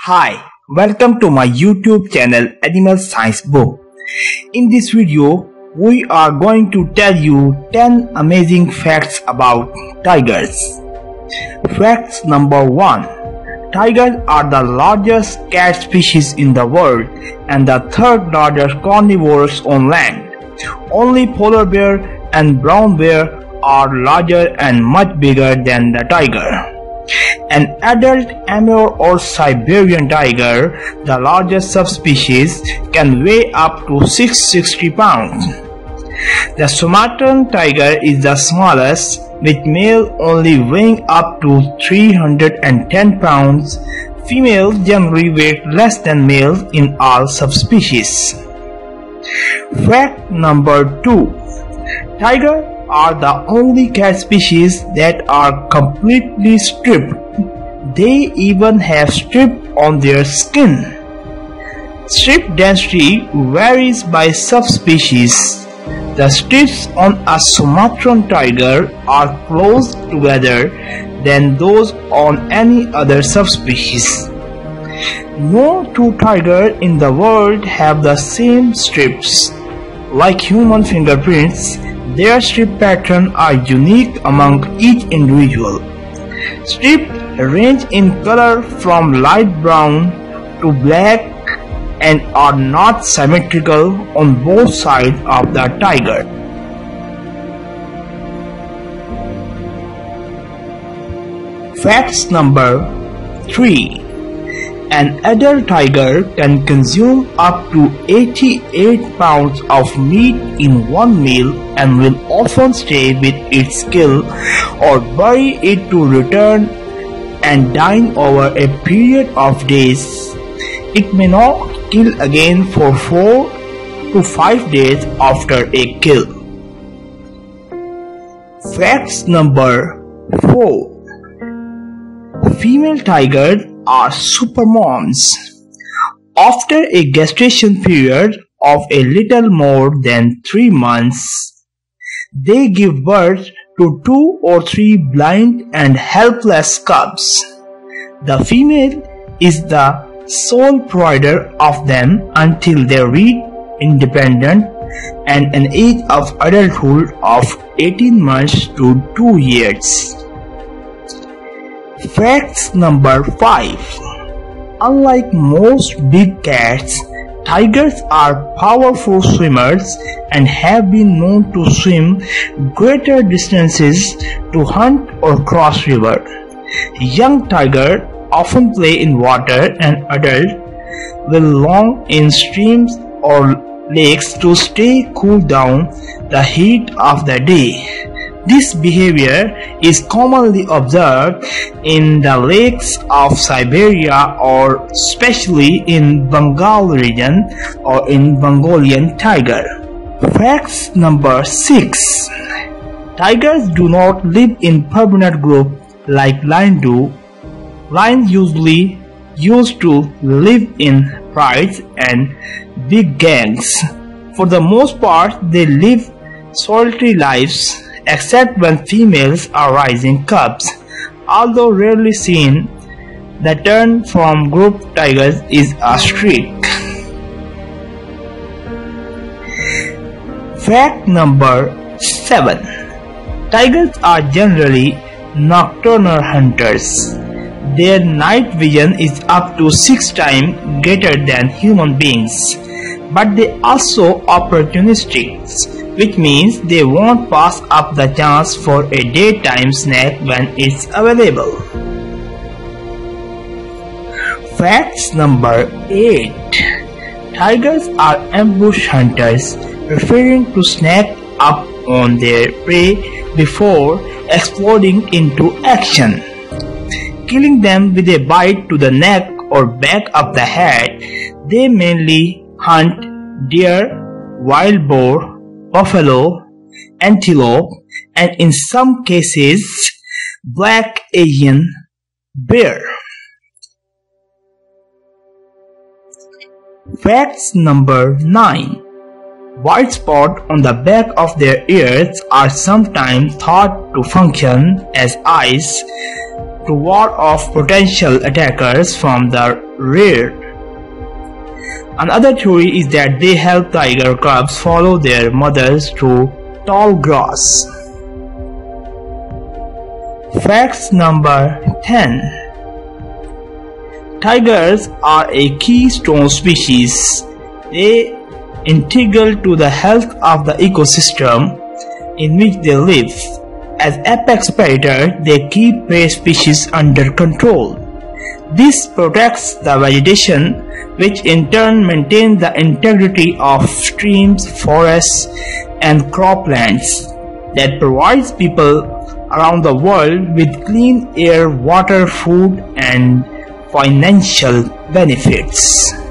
Hi, welcome to my YouTube channel Animal Science Book. In this video, we are going to tell you 10 amazing facts about tigers. Facts number 1. Tigers are the largest cat species in the world and the third largest carnivores on land. Only polar bear and brown bear are larger and much bigger than the tiger. An adult Amur or Siberian tiger, the largest subspecies, can weigh up to 660 pounds. The Sumatran tiger is the smallest, with male only weighing up to 310 pounds. Females generally weigh less than males in all subspecies. Fact number 2. Tigers are the only cat species that are completely stripped. They even have strip on their skin. Strip density varies by subspecies. The strips on a Sumatran tiger are close together than those on any other subspecies. No two tigers in the world have the same strips. Like human fingerprints, their strip patterns are unique among each individual. Strips range in color from light brown to black and are not symmetrical on both sides of the tiger. Facts number 3. An adult tiger can consume up to 88 pounds of meat in one meal and will often stay with its kill or bury it to return and dine over a period of days. It may not kill again for 4 to 5 days after a kill. Facts number 4. Female tigers are supermoms. After a gestation period of a little more than 3 months, they give birth to 2 or 3 blind and helpless cubs. The female is the sole provider of them until they reach independence and an age of adulthood of 18 months to 2 years. Facts number 5. Unlike most big cats, tigers are powerful swimmers and have been known to swim greater distances to hunt or cross river. Young tigers often play in water and adults will long in streams or lakes to stay cool down the heat of the day. This behavior is commonly observed in the lakes of Siberia or especially in Bengal region or in Mongolian tiger. Facts number 6. Tigers do not live in permanent groups like lions do. Lions usually used to live in prides and big gangs. For the most part, they live solitary lives, except when females are raising cubs. Although rarely seen, the turn from group tigers is a streak. Fact number 7. Tigers are generally nocturnal hunters. Their night vision is up to 6 times greater than human beings, but they are also opportunistic, which means they won't pass up the chance for a daytime snack when it's available. Facts number 8. Tigers are ambush hunters, preferring to snack up on their prey before exploding into action. Killing them with a bite to the neck or back of the head, they mainly hunt deer, wild boar, buffalo, antelope, and in some cases, black Asian bear. Facts number 9. White spots on the back of their ears are sometimes thought to function as eyes to ward off potential attackers from the rare. Another theory is that they help tiger cubs follow their mothers through tall grass. Facts number 10. Tigers are a keystone species. They integral to the health of the ecosystem in which they live. As apex predators, they keep prey species under control. This protects the vegetation, which in turn maintains the integrity of streams, forests, and croplands that provides people around the world with clean air, water, food, and financial benefits.